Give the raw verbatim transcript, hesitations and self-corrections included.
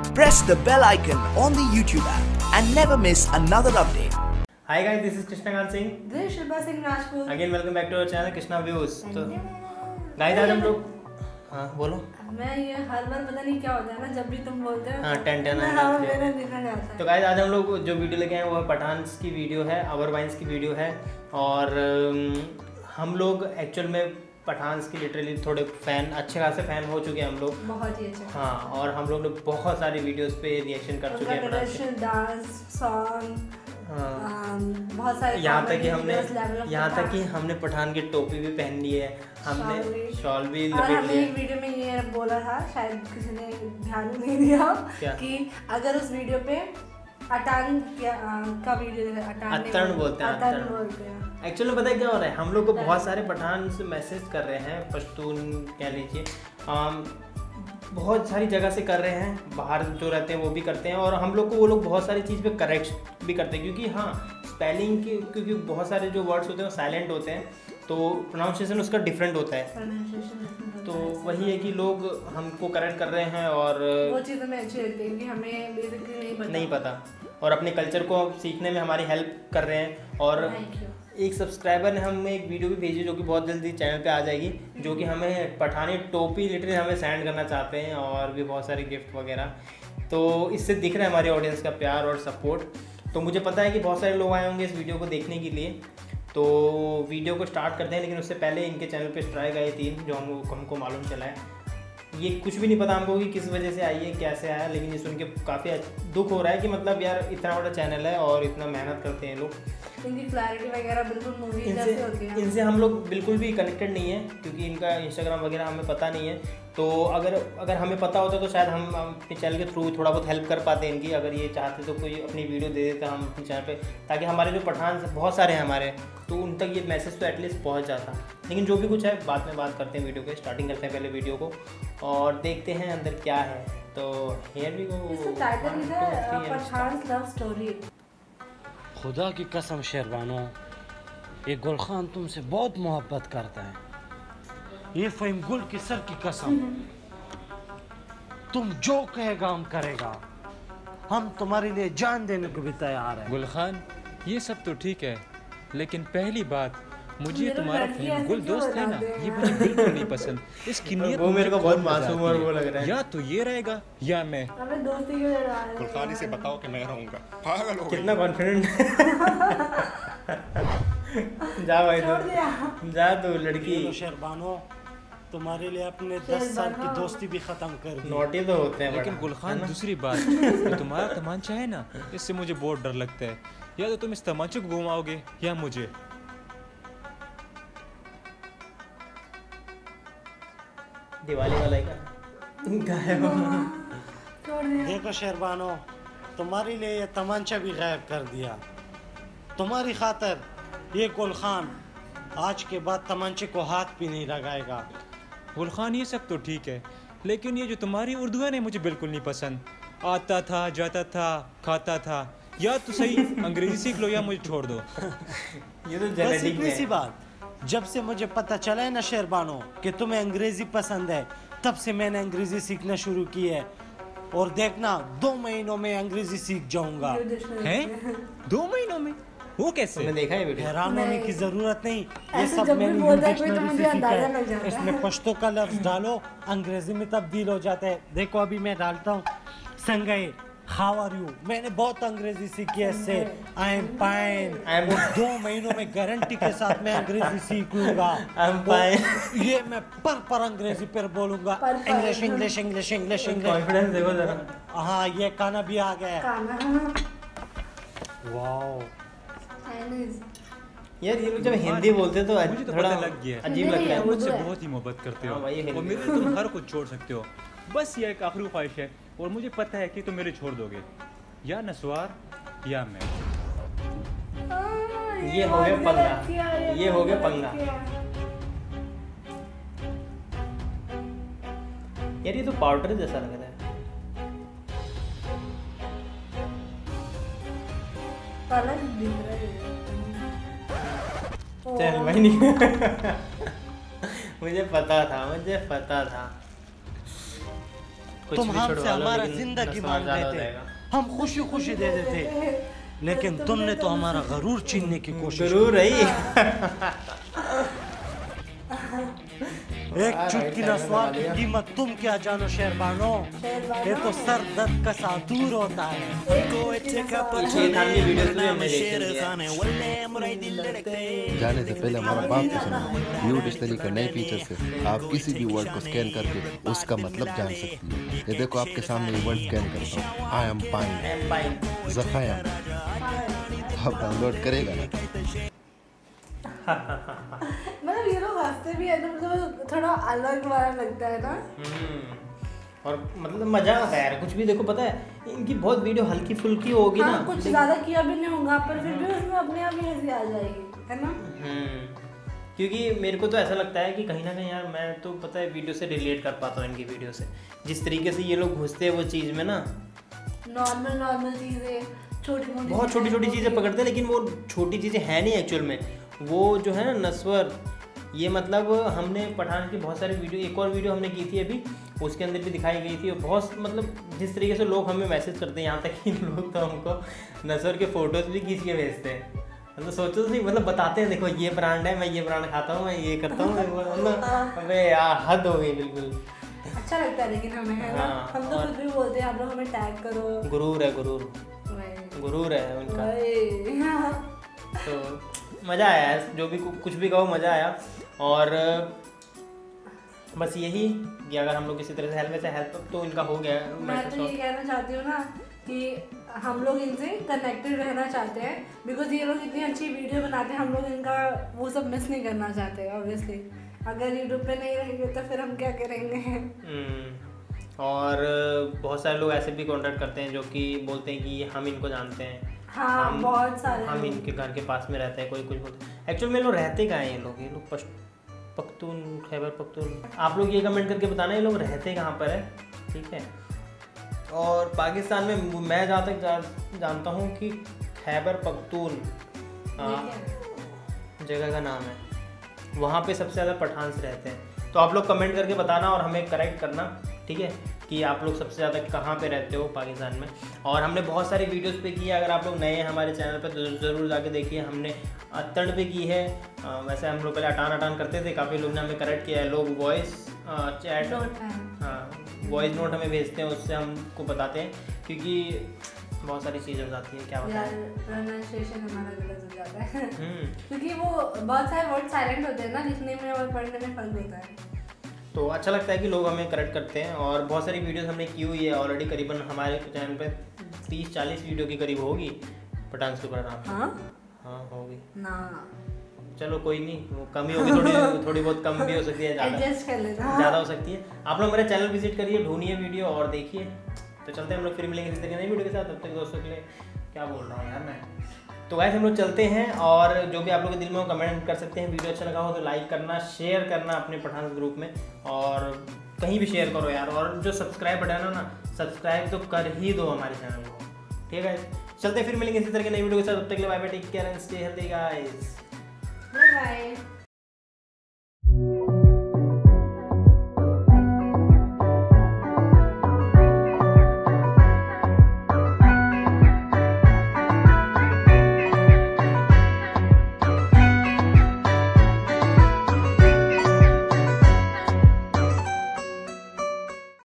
Press the bell icon on the YouTube app and never miss another update. Hi guys, this is Krishnakant Singh. This is Shilpa Singh Rajput. Again welcome back to our channel Krishna Views. तो guys आज हम लोग हाँ बोलो. मैं ये हर बार पता नहीं क्या होता है ना जब भी तुम बोलते हो हाँ टेन टेन हाँ मेरा निकल जाता है. तो गाइस आज हम लोग जो वीडियो लेके आए हैं वो पठान की वीडियो है, अवर वाइन्स की वीडियो है और हम लोग एक्चुअल में पठान की लिटरली थोड़े फैन अच्छे खासे फैन हो चुके हैं हम लोग. बहुत ही अच्छे. हाँ और हम लोग ने बहुत सारी वीडियोस पे रिएक्शन कर चुके हैं. डांस सॉन्ग बहुत सारे यहाँ तक कि हमने यहाँ तक कि हमने पठान की टोपी भी पहन ली है, हमने शॉल भी और हमने एक वीडियो में ये बोला था, शायद किसी ने ध्यान नहीं दिया कि अगर उस वीडियो पे अटान का वीडियो अतरण बोलते हैं अतरण बोलते हैं. एक्चुअली पता है क्या हो रहा है, हम लोग को बहुत सारे पठान से मैसेज कर रहे हैं, पश्तून कह लीजिए, बहुत सारी जगह से कर रहे हैं, बाहर जो रहते हैं वो भी करते हैं और हम लोग को वो लोग बहुत सारी चीज़ पे करेक्ट भी करते हैं क्योंकि हाँ स्पेलिंग की क्योंकि बहुत सारे जो वर्ड्स होते हैं वो साइलेंट होते हैं तो प्रोनाउंसिएशन उसका डिफरेंट होता है. तो वही है कि लोग हमको करेक्ट कर रहे हैं और वो चीज़ हमें अच्छी लगती है कि हमें बेसिकली नहीं पता नहीं पता और अपने कल्चर को सीखने में हमारी हेल्प कर रहे हैं. और एक सब्सक्राइबर ने हमें एक वीडियो भी भेजी जो कि बहुत जल्दी चैनल पे आ जाएगी, जो कि हमें पठानी टोपी लिटरली हमें सेंड करना चाहते हैं और भी बहुत सारे गिफ्ट वगैरह. तो इससे दिख रहा है हमारे ऑडियंस का प्यार और सपोर्ट. तो मुझे पता है कि बहुत सारे लोग आए होंगे इस वीडियो को देखने के लिए. तो वीडियो को स्टार्ट करते हैं, लेकिन उससे पहले इनके चैनल पे स्ट्राइक आए तीन जो हमको हमको मालूम चला है. ये कुछ भी नहीं पता हमको कि किस वजह से आई है कैसे आया, लेकिन ये सुन के काफ़ी दुख हो रहा है कि मतलब यार इतना बड़ा चैनल है और इतना मेहनत करते हैं लोग. इनकी क्लैरिटी वगैरह बिल्कुल मूवी जैसे होती है. इनसे हम लोग बिल्कुल भी कनेक्टेड नहीं है क्योंकि इनका इंस्टाग्राम वगैरह हमें पता नहीं है. तो अगर अगर हमें पता होता तो शायद हम अपने चैनल के थ्रू थोड़ा बहुत हेल्प कर पाते इनकी. अगर ये चाहते तो कोई अपनी वीडियो दे देता हम अपने चैनल पे, ताकि हमारे जो पठान बहुत सारे हैं हमारे, तो उन तक ये मैसेज तो एटलीस्ट पहुंच जाता. लेकिन जो भी कुछ है बाद में बात करते हैं, वीडियो के स्टार्टिंग करते हैं पहले वीडियो को और देखते हैं अंदर क्या है. तो हियर वी गो. इसका टाइटल है पठान लव स्टोरी. खुदा की कसम शेरबानो, ये गुलखान तुमसे बहुत मोहब्बत करता है. ये फ़हीम गुल की सर की कसम, तुम जो कहेगा हम करेगा. हम तुम्हारे लिए जान देने को भी तैयार हैं. गुलखान ये सब तो ठीक है, लेकिन पहली बात मुझे तुम्हारा फ़हीम गुल दोस्त है ना, ये मुझे बिल्कुल नहीं पसंद. इसकी नीयत वो मेरे को बहुत मासूम और वो लग रहा है. या तो ये रहेगा या मैं. हमें दोस्ती क्यों लड़ा रहे हो? गुलखान से बताओ कि मैं रहूंगा. पागल हो कितना कॉन्फिडेंट. जा भाई तो जा तो लड़की. शेरबानो तुम्हारे लिए अपने दस साल की दोस्ती भी खत्म कर दी. नोटी तो होते हैं लेकिन गुलखान दूसरी बात, ये तुम्हारा तमांचा है ना, इससे मुझे बहुत डर लगता है. या तो तुम इस तमांचे को घुमाओगे या मुझे. दिवाली वाला क्या देखो शेरबानो, तुम्हारे लिए ये तमांचा भी गायब कर दिया. तुम्हारी खातर ये गुलखान आज के बाद तमांचे को हाथ भी नहीं लगाएगा. गुलखान ये सब तो ठीक है, लेकिन ये जो तुम्हारी उर्दू है ना मुझे बिल्कुल नहीं पसंद. आता था, जाता था, खाता था. या तो सही अंग्रेजी सीख लो या मुझे छोड़ दो. ये तो बस इतनी सी बात. जब से मुझे पता चला है ना शेरबानो कि तुम्हें अंग्रेजी पसंद है, तब से मैंने अंग्रेजी सीखना शुरू की है. और देखना दो महीनों में अंग्रेजी सीख जाऊंगा. हैं? दो महीनों में? वो कैसे? मैंने देखा है वीडियो. हैरान होने की जरूरत नहीं, ये सब मैंने डिक्शनरी से सीखा है. इसमें पश्तो का लफ्ज डालो, अंग्रेजी में तब्दील हो जाता है. देखो अभी मैं डालता हूँ संगए, हाउ आर यू. मैंने बहुत अंग्रेजी सीखी है इससे. I am fine. दो महीनों में गारंटी के साथ मैं अंग्रेजी सीख लूंगा. I am fine. ये मैं पर पर अंग्रेजी पर बोलूंगा. English English English English English. Confidence देखो जरा. हाँ ये काना भी आ गया. वाओ यार ये लोग जब हिंदी बोलते तो मुझे तो थोड़ा पता लग गया अजीब लग रहा है. मुझसे बहुत ही मोहब्बत करते हो और मेरे तुम हर कुछ छोड़ सकते हो. बस ये एक आखिरी ख्वाहिश है और मुझे पता है कि तुम मेरे छोड़ दोगे, या नस्वार या मैं. ये हो गया पंगा. ये हो गया पंगा. यार ये तो पाउडर जैसा लग रहा है. चल भाई नहीं. मुझे पता था मुझे पता था तुम हमसे हमारा जिंदगी मांग रहे थे, हम खुशी खुशी दे देते, लेकिन तुमने तो हमारा गरूर छीनने की कोशिश। गरूर है एक चुटकी नस्वार की कीमत तुम क्या जानो शेरबानो, ये तो सर दर्द का सा दूर होता है। जाने से पहले हमारा बाप को सुना, व्यू डिक्शनरी का नए फीचर से आप किसी भी वर्ड को स्कैन करके उसका मतलब जान सकती है। ये देखो आपके सामने ये वर्ड स्कैन करता हूँ, आई एम पाइन ज़फ़ायम, आप डाउनलोड करेगा ना। मतलब ये लोग हंसते भी है तो मतलब थोड़ा अलग वाला लगता है ना। और मतलब मजा आता है यार, कुछ भी देखो पता है इनकी बहुत वीडियो हल्की फुल्की होगी हाँ, ना, कुछ ज्यादा किया भी नहीं होगा पर फिर भी उसमें अपने आप ही हंसी आ जाएगी, है ना। क्योंकि मेरे को तो ऐसा लगता है कि कहीं ना कहीं यार मैं तो पता है वीडियो से रिलेट कर पाता हूँ इनकी वीडियो से, जिस तरीके से ये लोग घुसते हैं वो चीज़ में ना, नॉर्मल नॉर्मल चीज़ें, छोटी मोटी बहुत छोटी छोटी चीज़ें पकड़ते हैं, लेकिन वो छोटी चीज़ें हैं नहीं एक्चुअल में। वो जो है ना नस्वर, ये मतलब हमने पठान की बहुत सारी वीडियो, एक और वीडियो हमने की थी अभी, उसके अंदर भी दिखाई गई थी। और बहुत मतलब जिस तरीके से लोग हमें मैसेज करते हैं, यहाँ तक कि लोग तो हमको नस्वर के फ़ोटोज़ भी खींच के भेजते हैं। मतलब सोचो तो सही, मतलब बताते हैं देखो ये ब्रांड है, मैं ये ब्रांड खाता हूँ, मैं ये करता हूँ, मतलब अबे यार हद हो गई बिल्कुल। अच्छा लगता है लेकिन हमें, है ना। हम तो खुद भी बोलते हैं आप लोग हमें टैग करो। गुरूर है, गुरूर गुरूर है उनका। तो मज़ा आया यार, जो भी कुछ भी कहो मज़ा आया। और बस यही कि अगर हम लोग किसी तरह से हेल्प से हेल्प तो इनका हो गया। मैं तो ये कहना चाहती हूँ ना कि हम लोग इनसे कनेक्टेड रहना चाहते हैं, बिकॉज ये लोग इतनी अच्छी वीडियो बनाते हैं, हम लोग इनका वो सब मिस नहीं करना चाहते। ऑब्वियसली अगर यूट्यूब पे नहीं रहेंगे तो फिर हम क्या करेंगे। और बहुत सारे लोग ऐसे भी कॉन्टैक्ट करते हैं जो कि बोलते हैं कि हम इनको जानते हैं। हाँ, हम, बहुत सारे हम इनके घर के पास में रहते हैं, कोई कुछ बोलते हैं। एक्चुअल में लोग रहते कहाँ हैं ये लोग, ये लोग पश्त पख्तून खैबर पख्तून, आप लोग ये कमेंट करके बताना ये लोग रहते कहाँ पर है, ठीक है। और पाकिस्तान में मैं जहाँ तक जा, जानता हूँ कि खैबर पख्तून जगह का नाम है, वहाँ पे सबसे ज़्यादा पठान से रहते हैं। तो आप लोग कमेंट करके बताना और हमें करेक्ट करना, ठीक है, कि आप लोग सबसे ज़्यादा कहाँ पे रहते हो पाकिस्तान में। और हमने बहुत सारी वीडियोस पे की है, अगर आप लोग नए हैं हमारे चैनल पे तो ज़रूर जाके देखिए। हमने अत्तड़ पे की है, आ, वैसे हम लोग पहले अटान अटान करते थे, काफ़ी लोग ने हमें करेक्ट किया है। लोग वॉइस चैट, हाँ वॉइस नोट हमें भेजते हैं, उससे हमको बताते हैं, क्योंकि बहुत सारी चीज़ें हो जाती है, क्या बताएं, प्रोनाउंसिएशन हमारा गलत हो जाता है क्योंकि वो बहुत सारे वर्ड साइलेंट होते हैं ना, लिखने में और पढ़ने में फर्क होता है। तो अच्छा लगता है कि लोग हमें करेक्ट करते हैं। और बहुत सारी वीडियोस हमने की हुई है ऑलरेडी, करीबन हमारे चैनल पे तीस चालीस वीडियो की करीब होगी पठान के ऊपर। हाँ हाँ होगी ना, चलो कोई नहीं, वो कम ही होगी, थोड़ी थोड़ी बहुत कम भी हो सकती है, ज़्यादा ज़्यादा हो सकती है। आप लोग मेरा चैनल विजिट करिए, ढूंढिए वीडियो और देखिए। तो चलते हैं हम लोग, फिर मिलेंगे इसी तरह नई वीडियो के साथ। तब तक दोस्तों के लिए क्या बोल रहा हूँ यार मैं, तो वैसे हम लोग चलते हैं। और जो भी आप लोग के दिल में हो कमेंट कर सकते हैं। वीडियो अच्छा लगा हो तो लाइक करना, शेयर करना अपने पठान ग्रुप में, और कहीं भी शेयर करो यार। और जो सब्सक्राइब बटन है ना, सब्सक्राइब तो कर ही दो हमारे चैनल को, ठीक है। चलते हैं, फिर मिलेंगे इसी तरह की नई वीडियो के साथ। तब तक के लिए bye bye, take care and stay healthy guys, bye bye.